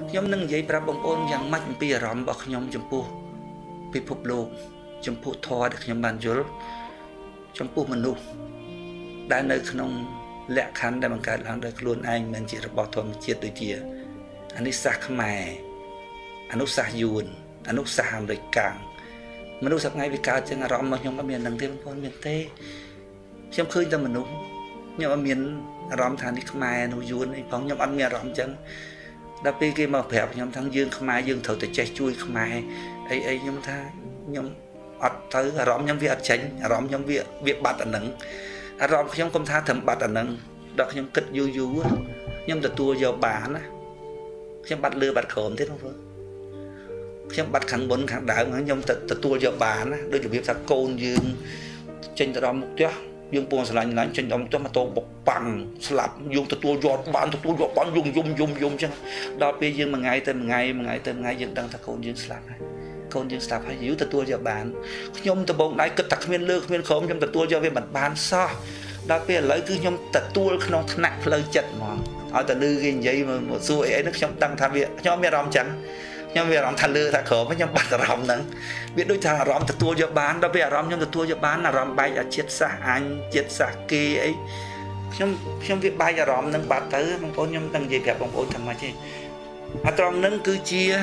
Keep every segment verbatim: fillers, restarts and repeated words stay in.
nhóm nâng giấy pra bông ôn yang mắt bị rõm bọc nhóm chấm pu bị phục lục chấm pu thò được nhóm bàn dối chấm pu mình luôn đã nơi không lẹ khăn để bằng cái làm được luôn anh mình chỉ là bỏ thầm chết từ chia anh ấy sạc mày anh ấy sạc dùn anh ấy sạc hàm đầy càng mình đâu sạc ngay vì cao chân là rõm mà nhóm ở miền đằng thêm con miền tây xem khơi ta mình đúng nhóm ở miền rõm thằng đi mày nó dùn ấy phóng nhóm ăn miền rõm chân đã bị cái màu phèo nhóm thằng dương mày dương thầu từ chạy chui mày ấy ấy nhóm tha nhóm ọt tới rõm nhóm việc tránh rõm nhóm việc việc bạt ở nắng rõm nhóm công tha thầm bạt ở nắng đọc nhóm cất du du nhóm từ tua vào bán á nhóm bắt lừa bắt khổm thế không thôi nhóm bắt khẳng bốn khẳng đảo nhóm từ từ tua vào bán á đôi chủ việc ta côn dương trên từ đó một tiếc dương buồn lạnh lạnh trên đó cho mà tô bọc bằng slap dùng từ tua giọt bán từ tua giọt bán dùng dùng dùng dùng chứ đó bây giờ mà ngày tới mà ngày mà ngày tới ngày dương đang ta côn dương slap này côn dương slap hay giữ từ tua vào bán nhóm từ bông này cất tặc miên lừa miên khổm nhóm từ tua vào về mặt bán sao đó bây giờ lấy cứ nhóm tật tua không nặng lời chật mà ở từ lư cái gì mà một số ấy nó nhóm tăng tham việc nhóm miền rõm trắng nhóm miền rõm thành lư thà khổ với nhóm bát rõm nắng biết đối thà rõm tật tua cho bán đó bây giờ rõm nhóm tật tua cho bán là rõm bay ở chết xa anh chết xa kia ấy nhóm nhóm việc bay ở rõm nắng bát tới không có nhóm tăng gì cả không có thằng mà chứ ở trong nắng cứ chia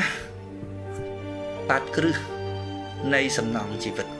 bát cứ nay sầm nòng chỉ vật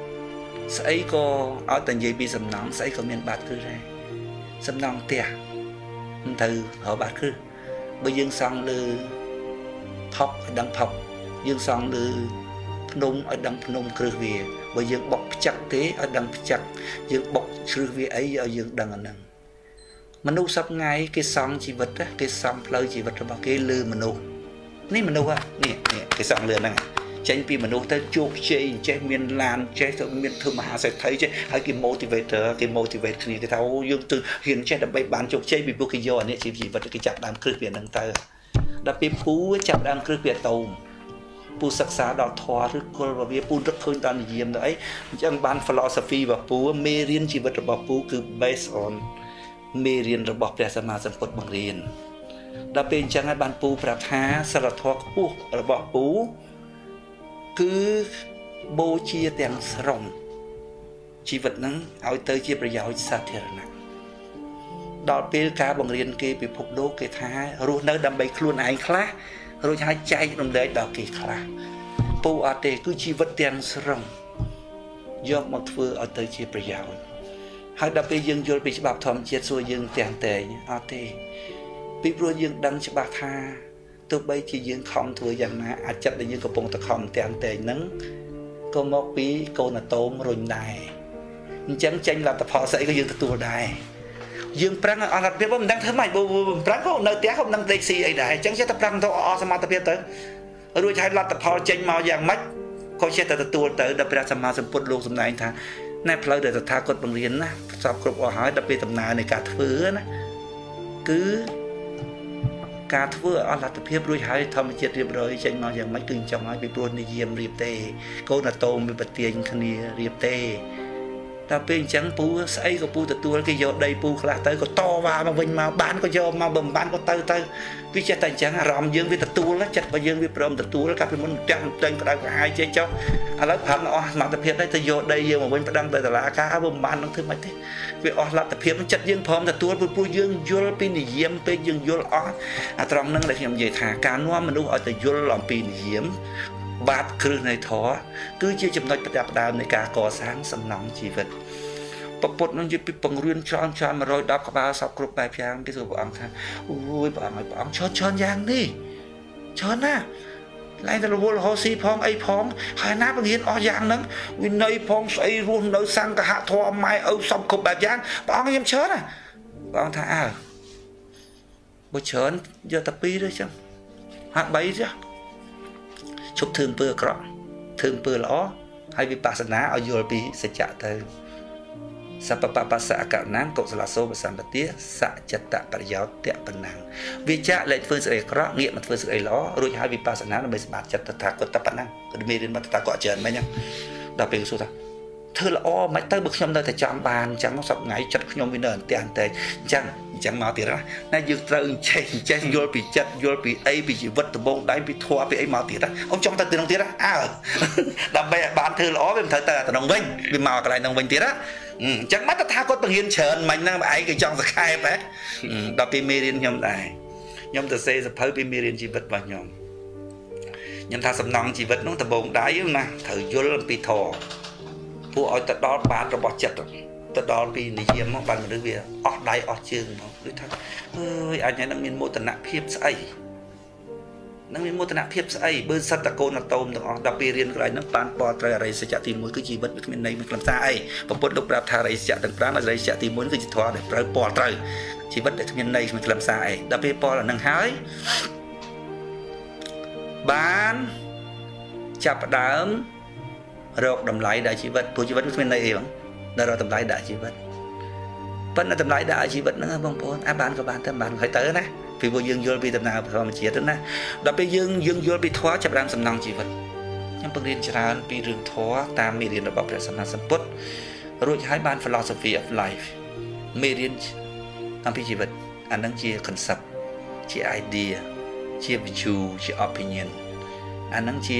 sẽ có ở tận gì bị sầm nòng sẽ có miền bát cứ ra sầm nòng tiệt từ họ bát cứ bây giờ xong lư thọc ở đằng thọc dương xong lư nung ở đằng nung cứ về bây giờ bọc chặt thế ở đằng chặt dương bọc cứ về ấy ở dương đằng ở đằng mình nuôi sắp ngay cái xong chỉ vật á cái xong lời chỉ vật là cái lư mình nuôi ní mình nuôi á nè nè cái xong lừa này tránh vì mình nuôi tới chuột chơi chơi miền lan chơi từ miền thương mà sẽ thấy chơi hay cái motivator cái motivator này cái thao dương từ hiện chơi đập bay bán chuột chơi bị buộc cái do này chỉ chỉ vật cái chặt đam cứ về đằng tơ đập bị pú chặt đam cứ về tàu pú sắc xá đỏ thò rất cool và việc pú rất khơi toàn diêm đấy chẳng ban philosophy và pú mê riêng chỉ vật là pú cứ based on mê riêng là bọc để xem mà xem phật bằng riêng đập bên chẳng ai ban pú phải thá sờ thò pú là bọc pú cứ bố chia tiền rồng chỉ vật nắng ao tới chiaประโยชน์sát thiệt nặng đọt bê cá bằng riêng kia bị phục đô cái thá rồi nơi đâm bay luôn anh khác rồi hai chay đồng đấy đào kỳ khác bố ở đây cứ chỉ vật tiền rồng do một vừa ở tới chiaประโยชน์hai đập bê dương vô bị bạc thầm chết xuôi dương tiền tệ ở đây bị rồi dương đăng cho bạc tha tôi bây chỉ dương không thừa rằng là à chắc là dương có bông ta không tiền tệ nắng cô móc bí cô là tôm rồi đài chẳng tranh là tập họ sẽ có dương tụi đài dương prang ở là biết mình đang thấy mày bù prang có nơi té không đang taxi ấy đài chẳng sẽ tập prang thôi ở sao mà tập biết tới ở đôi hai là tập họ tranh màu vàng mắt coi xe tập tụi tới đập ra sao mà sầm put luôn sầm này thà nay plei để tập thà cột bằng riêng na sập cột ở hỏi đập bị tầm nào này cả thứ na cứ cá thưa ở là tập hiệp đôi hai thầm chết riệp rồi tranh màu vàng mắt kinh trong hai bị buồn đi diêm riệp tê cô là tôm bị bật tiền khăn đi riệp tê ta bên trắng pú xây có pú từ tua cái giọt đây pú là tới có to vào mà mình mà bán có do mà bầm bán có tới tới cái chết tay trắng ròm dương với từ tua lá chặt và dương với ròm từ tua lá các cái món trắng trên cái đại hai chơi cho à lớp hắn o mà tập hiện đây từ giọt đây dương mà bên đang tới là cá bầm bán nó thứ mấy thế vì o là tập hiện nó chặt dương phom từ tua pú pú dương vô pin thì diêm pin dương vô o à trong năng là làm gì thả cá noa mình đúng ở từ vô làm pin diêm bát cứ này thó cứ chia chấm nói đạp đàoในการก่อสร้างสำนองชีวิตปปดนั่นจะเป็นปังเรียนช้อนช้อนมาโรยดับกระบาสับกรุบแบบยางที่สุดบอกค่ะอุ้ยบอกอะไรบอกช้อนช้อนยางนี่ช้อนนะไล่ตะลุบฮอซีพองไอพองหายน้าบางเห็นอ๋อยางนั้นวินัยพองใส่รุ่นเนื้อสังกะหะทอไม้เอาสับกรุบแบบยางบอกอะไรยังช้อนอ่ะบอกท่าอ่ะบอกช้อนเยอะตะปีด้วยจังหักใบจ้ะchụp thương bơ cọ thương bơ ló hay bị bà sanh ở vô bị sẽ trả tới sa pa pa pa sa cả nắng cột là số và sản vật tía sa chặt tạ bà giáo tiệm bản năng vì cha lệ phương sự cọ nghiệm mặt phương sự ló rồi hai bị bà sanh là bị bà chặt tạ cột tập bản năng còn mê đến mặt tạ cọ trơn mấy nhá đặc biệt số ta thưa là o mấy tới bực nhom nơi tại chọn bàn chẳng nó sập ngày chặt nhom với nền tiền tệ chẳng ចឹងមកទៀតណាយើងត្រូវចេះចេះយល់ពីចិត្តយល់ពីអីពីជីវិតដំបងដៃពីធម៌ពីអីមកទៀតណាអូនចង់ទៅទីនោះទៀតណាអើដើម្បីឲ្យបានធ្វើល្អវាមិនត្រូវទៅអាក្នុងវិញវាមកកន្លែងនោះវិញទៀតណាអញ្ចឹងមកតថាគាត់បង្រៀនច្រើនមិញហ្នឹងឯងគេចង់សង្ខេបហ៎ដល់ពេលមេរៀនខ្ញុំដែរខ្ញុំទៅសេសភៅពីមេរៀនជីវិតរបស់ខ្ញុំខ្ញុំថាសំណងជីវិតនោះដំបងដៃណាត្រូវយល់អំពីធម៌ពួកឲ្យទៅដល់បាតរបស់ចិត្តទៅដល់ពីនិយមមកបានមនុស្សវាអស់ដៃអស់ជើងមកដូចថាអើយអញហ្នឹងមានមោទនភាពស្អីនឹងមានមោទនភាពស្អីបើសិតតកូនតោមទាំងអស់ដល់ពេលរៀនកន្លែងហ្នឹងបានពណ៌ត្រូវអរិយសច្ចៈទីមួយគឺជីវិតវាគ្មានន័យមានខ្លឹមសារអីពុទ្ធលោកប្រាប់ថាអរិយសច្ចៈទាំងប្រាំអរិយសច្ចៈទីមួយគឺជាធម៌ដែលត្រូវពណ៌ត្រូវជីវិតដែលគ្មានន័យគ្មានខ្លឹមសារអីដល់ពេលពណ៌អាហ្នឹងហើយបានចាប់ផ្ដើមរកតម្លៃដល់ជីវិតព្រោះជីវិតគ្មានន័យអីបងដល់រកតម្លៃដាក់ជីវិតប៉ុន្តែតម្លៃដាក់ជីវិតហ្នឹងបងប្អូនអាបានក៏បានតែបានហើយទៅណាពីព្រោះយើងយល់ពីដំណើរធម្មជាតិទៅណាដល់ពេលយើងយើងយល់ពីធម៌ចាប់បានសំណងជីវិតខ្ញុំបង្រៀនច្រើនពីរឿងធម៌តាមមេរៀនរបស់ព្រះសម្មាសម្ពុទ្ធរួចហើយបាន philosophy of life មេរៀនអំពីជីវិតអាហ្នឹងជា concept ជា idea ជា view ជា opinion អាហ្នឹងជា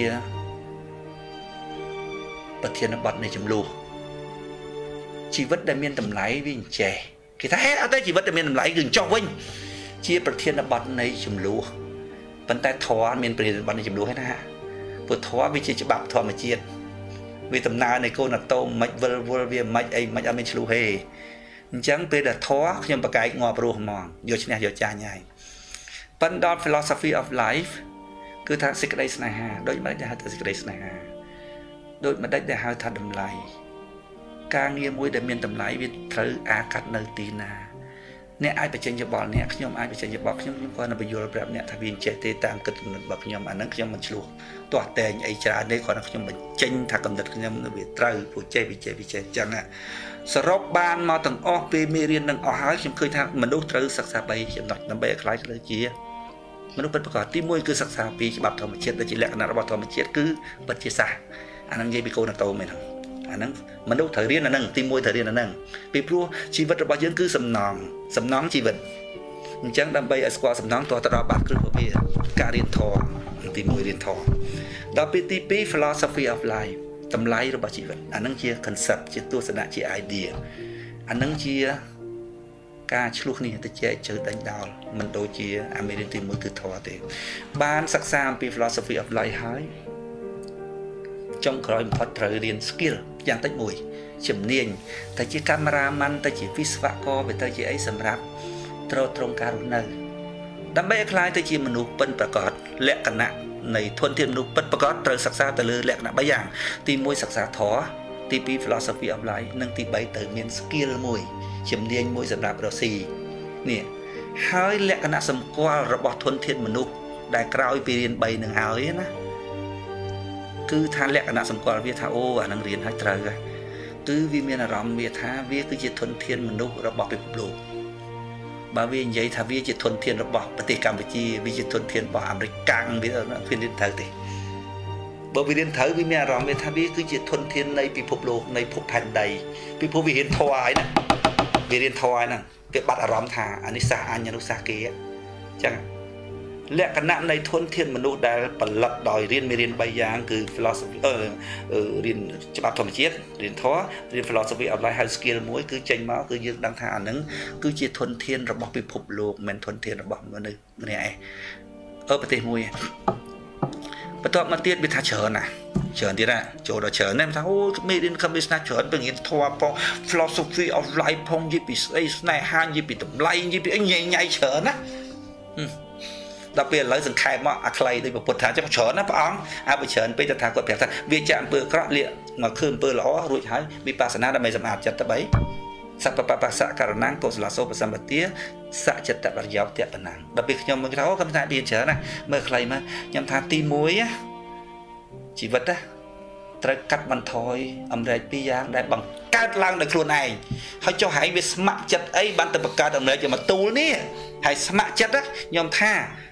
ប្រធានបទនៃចំនួនជីវិតដែលមានតម្លៃវាអញ្ចេះគេថាហេតុអត់ទេជីវិតដែលមានតម្លៃគឺចុះវិញជាប្រធានបទនៃចំនួនប៉ុន្តែធម៌មានប្រធានបទនៃចំនួនហ្នឹងណាព្រោះធម៌វាជាច្បាប់ធម្មជាតិវាដំណើរនៃកូនអាតូមមិនវិលវល់វាមិនអីមិនអត់មានឆ្លុះហេអញ្ចឹងពេលដែលធម៌ខ្ញុំបកែកងាប់រស់ហ្មងយកឈ្នះយកចាញ់ហើយប៉ុន្តែ philosophy of life គឺថាសេចក្តីស្នេហាដូចមិនដែលហៅថាសេចក្តីស្នេហាដូចមិនដែលហៅថាតម្លៃការងារមួយដែលមានតម្លៃវាត្រូវអាកាត់នៅទីណាអ្នកអាចបញ្ចេញយោបល់អ្នកខ្ញុំអាចបញ្ចេញយោបល់ខ្ញុំខ្ញុំគាត់នៅបញ្យល់ប្រាប់អ្នកថាវាចេះទេតាមគិតគំនិតរបស់ខ្ញុំអាហ្នឹងខ្ញុំមិនឆ្លោះទាស់តែងអីច្រើនទេគាត់ថាខ្ញុំបញ្ចេញថាគំនិតខ្ញុំវាត្រូវព្រោះចេះវាចេះវាចេះអញ្ចឹងសរុបបានមកទាំងអស់ពេលមេរៀននឹងអស់ហើយខ្ញុំឃើញថាមនុស្សត្រូវសិក្សាបីចំណុចដើម្បីឲ្យខ្លាយទៅជាមនុស្សពិតប្រាកដទីមួយគឺសិក្សាពីច្បាប់ធម្មជាតិដែលជាលក្ខណៈរបស់ធម្មជាតិគឺពិតជាសាសអាហ្នឹងនិយាយពីកូនអាតូមហ្នឹងអាហ្នឹងមនុស្សត្រូវរៀនអាហ្នឹងទីមួយត្រូវរៀនអាហ្នឹងពីព្រោះជីវិតរបស់យើងគឺសំណងសំណងជីវិតអញ្ចឹងដើម្បីឲ្យស្គាល់សំណងតទៅដល់បាត់គ្រឹះរបស់វាការរៀនធម៌ទីមួយរៀនធម៌ដល់ពេលទីពីរ philosophy of life តម្លៃរបស់ជីវិតអាហ្នឹងជា concept ជាទស្សនៈជា idea អាហ្នឹងជាការឆ្លោះគ្នាទៅចែកជើដេញដោលមិនដូចជាអាមេរិកទីមួយគឺធម៌ទេបានសិក្សាអំពី philosophy of life ហើយចុងក្រោយបំផុតត្រូវរៀន skill យ៉ាងតិចមួយជំនាញតែជាកាមេរ៉ាម៉ាន់តែជាវិស្វករវាទៅជាអីសម្រាប់ត្រត្រង់ការរស់នៅដើម្បីឲ្យខ្លាយទៅជាមនុស្សពិតប្រាកដលក្ខណៈនៃធនធានមនុស្សពិតប្រាកដត្រូវសិក្សាទៅលើលក្ខណៈបីយ៉ាងទីមួយសិក្សាធម៌ទីពីរ philosophy of life និងទីបីត្រូវមាន skill មួយជំនាញមួយសម្រាប់រស់ស៊ីនេះហើយលក្ខណៈសម្គាល់របស់ធនធានមនុស្សដែលក្រោយពីរៀនបីនឹងហើយណាគឺថាលក្ខណៈសម្គាល់វាថាអូអានឹងរៀនឲ្យត្រូវហើយគឺវាមានអារម្មណ៍វាថាវាគឺជាធនធានមនុស្សរបស់ពិភពលោកបើវានិយាយថាវាជាធនធានរបស់ប្រទេសកម្ពុជាវាជាធនធានរបស់អាមេរិកកាំងវាវារៀនត្រូវទេបើវារៀនត្រូវវាមានអារម្មណ៍វាថាវាគឺជាធនធាននៃពិភពលោកនៃភពផែនដីពីព្រោះវារៀនធម៌ហើយណាវារៀនធម៌ហើយហ្នឹងវាបាត់អារម្មណ៍ថាអានេះសាសអញអានោះសាសគេអញ្ចឹងលក្ខណៈនៃធនធានមនុស្សដែលផលិតដោយរៀនមេរៀនបីយ៉ាងគឺ philosophy អឺរៀនច្បាប់ធម្មជាតិរៀនធម៌រៀន philosophy of life ហើយ skill មួយគឺចេញមកគឺយើងដឹងថាអានឹងគឺជាធនធានរបស់ពិភពលោកមិនមែនធនធានរបស់មនុស្សម្នាក់ឯងអឺប្រទេសមួយបន្ទាប់មកទៀតវាថាច្រើនណាស់ច្រើនទៀតណាចូលដល់ច្រើនណាស់ថាអូមេរៀនខំវាស្នាច្រើនទៅរៀនធម៌ផង philosophy of life ផងនិយាយពីស្អីស្នេហានិយាយពីតម្លៃនិយាយពីអីញ៉ៃញ៉ៃច្រើនណាដល់ពេលឥឡូវសង្ខេបមកអាខ្លីដូចពុទ្ធថាចឹងច្រើនណាព្រះអង្គអាបើច្រើនពេកទៅថាគាត់ប្រាប់ថាវាចាក់អំពើអាក្រក់លាកមកឃើញអំពើល្អរួចហើយវិបស្សនាដើម្បីសម្អាតចិត្តទៅបីសពបបសករណង្កុសលសោបសម្បទាសចិត្តបរិយោទៈបណាំងដល់ពេលខ្ញុំមើលថាអូខ្ញុំថារៀនច្រើនណាមើលខ្លីមកខ្ញុំថាទីមួយជីវិតណាត្រូវកាត់បន្ថយអំរែកពីរយ៉ាងដែលបង្កើតឡើងដោយខ្លួនឯងហើយចុះហែងវាស្ម័គ្រចិត្តអីបានទៅបង្កើតអំរែកយកមកទូលនេះហើយស្ម័គ្រចិត្តខ្ញុំថា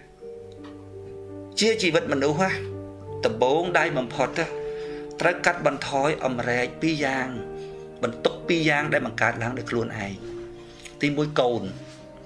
ជាជីវិតមនុស្សដំបូងដៃបំផុតត្រូវកាត់បន្ថយអំរែកពីរយ៉ាងបន្ទុកពីរយ៉ាងដែលបង្កើតឡើងដោយខ្លួនឯងទីមួយកូន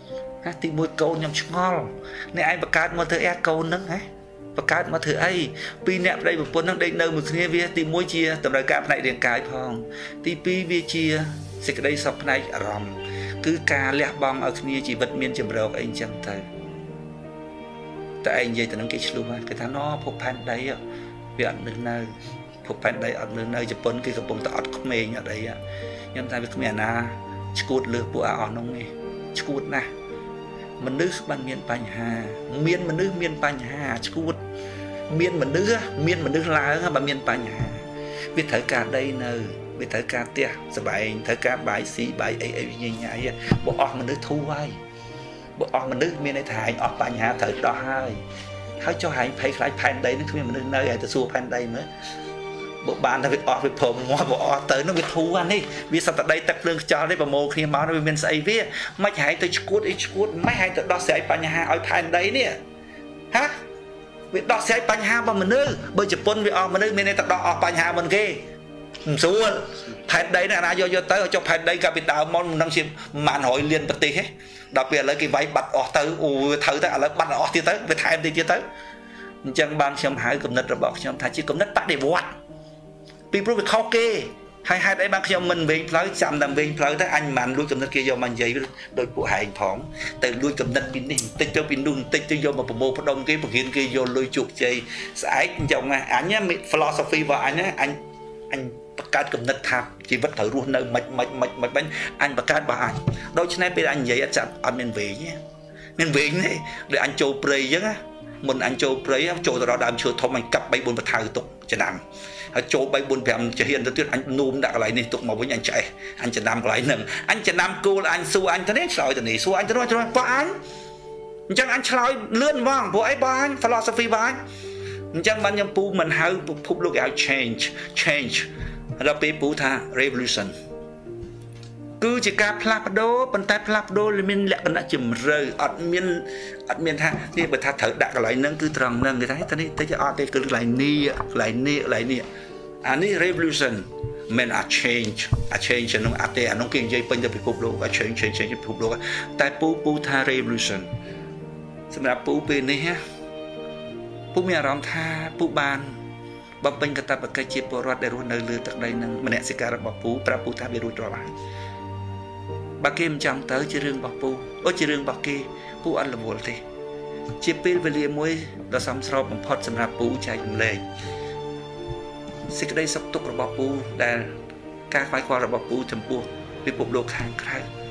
ទីមួយកូនខ្ញុំឆ្ងល់អ្នកឯងបង្កើតមកធ្វើអីកូនហ្នឹងហ៎បង្កើតមកធ្វើអីពីរអ្នកប្តីប្រពន្ធហ្នឹងដេកនៅមួយគ្នាវាទីមួយជាតម្រូវការផ្នែករាងកាយផងទីពីរវាជាសេចក្តីសុខផ្នែកអារម្មណ៍គឺការលះបង់ឲ្យគ្នាជីវិតមានចម្រោកអីអញ្ចឹងទៅតែឯងនិយាយទៅនឹងគេឆ្លុះហ្នឹងគេថាណភពផែនដីវាអត់នៅនៅភពផែនដីអត់នៅនៅជប៉ុនគេកំពុងតែអត់ក្មេងអត់អីខ្ញុំថាវាគ្មានអាណាឈួតលើពួកអាអស់នោះនេះឈួតណាស់មនុស្សបានមានបញ្ហាមានមនុស្សមានបញ្ហាឈួតមានមនុស្សមានមនុស្សឡើងបើមានបញ្ហាវាត្រូវការដីនៅវាត្រូវការផ្ទះសបែងត្រូវការបាយស៊ីបាយអីអីញ៉ៃញ៉ៃបើអស់មនុស្សធូរហើយបើអស់មនុស្សមានន័យថាឯងអស់បញ្ហាត្រូវដោះហើយហើយចុះឯងភ័យខ្លាចផែនដីនឹងគ្មានមនុស្សនៅហើយទៅសួរផែនដីមើលបើបានតែវាអស់វាព្រមងាប់បើអស់ទៅនោះវាធូរអានេះវាសត្វដីទឹកភ្លើងខ្យល់នេះប្រមូលគ្នាមកវាមានស្អីវាមិនហែងទៅឈួតអីឈួតមិនហែងទៅដោះស្រាយបញ្ហាឲ្យផែនដីនេះហ៎វាដោះស្រាយបញ្ហារបស់មនុស្សបើជប៉ុនវាអស់មនុស្សមានតែដោះអស់បញ្ហាមិនគេមិនស្រួលផែនដីនេះអាណាយកយកទៅចុះផែនដីកាលពីដើមមកមិនដឹងជាប្រហែលរយលានប្រទេសទេដល់ពេលឥឡូវគេវាយបាត់អស់ទៅអូត្រូវទៅឥឡូវបាត់អស់ទៀតទៅវាថែមទៀតទៀតទៅអញ្ចឹងបានខ្ញុំហៅគំនិតរបស់ខ្ញុំថាជាគំនិតបដិវត្តពីព្រោះវាខុសគេហើយហេតុអីបានខ្ញុំមិនវិញផ្លូវចាំតែវិញផ្លូវទៅអញមិនបានលួចគំនិតគេយកមកនិយាយដោយពួកហែងផងទៅលួចគំនិតពីនេះបន្តិចទៅពីនោះបន្តិចទៅយកមកប្រមូលផ្ដុំគេបង្រៀនគេយកលុយជោគជ័យស្អែកអញ្ចឹងអញ philosophy របស់អញអញអញបង្កើតគំនិតថាជីវិតត្រូវរស់នៅមិនមិនមិនមិនបាញ់អញបង្កើតរបស់អញដូច្នេះពេលអញនិយាយអត់ចាប់អត់មានវែងទេមានវែងទេដូចអញចូលព្រៃអញ្ចឹងណាមុនអញចូលព្រៃចូលទៅដល់ដើមឈើធំអញកាប់បីបួនបថៅទុកចំណាំហើយចូលបីបួនប្រាំជាហ៊ានទៅទៀតអញនូមដាក់កន្លែងនេះទុកមកវិញអញឆ្អេះអញចំណាំកន្លែងហ្នឹងអញចំណាំគោលអញសួរអញទៅនេះឆ្លើយទៅនេះសួរអញទៅនោះឆ្លើយបោះអញអញ្ចឹងអញឆ្លើយលឿនហ្មងព្រោះអីបោះអញ philosophy បោះអញអញ្ចឹងបានខ្ញុំពូមិនហៅពិភពលោកគេហៅ change change ដល់ពេលពូថា revolution គឺជាការផ្លាស់ប្ដូរប៉ុន្តែផ្លាស់ប្ដូរមានលក្ខណៈជំរឿអត់មានអត់មានថានេះបើថាត្រូវដាក់កន្លែងហ្នឹងគឺត្រង់ហ្នឹងគេថាទៅនេះទៅអត់ទេគឺកន្លែងនេះកន្លែងនេះកន្លែងនេះអានេះ revolution មិនអា change អា change ហ្នឹងអត់ទេអានោះគេនិយាយពេញទៅពិភពលោកអា change change change ពិភពលោកតែពូពូថា revolution សម្រាប់ពូពេលនេះពូមានអារម្មណ៍ថាពូបានបំពេញកាតព្វកិច្ចជាពលរដ្ឋដែលរស់នៅលើទឹកដីនឹងមនសិការរបស់ពូប្រាប់ពូថាវារួចរាល់ហើយបើគេមិនចង់ទៅជារឿងរបស់ពូអូជារឿងរបស់គេពូអត់រវល់ទេជាពេលវេលាមួយដ៏សមស្របបំផុតសម្រាប់ពូចែករំលែកសេចក្តីសុខទុក្ខរបស់ពូដែលការខ្វាយខ្វល់របស់ពូចំពោះពិភពលោកខាងក្រៅ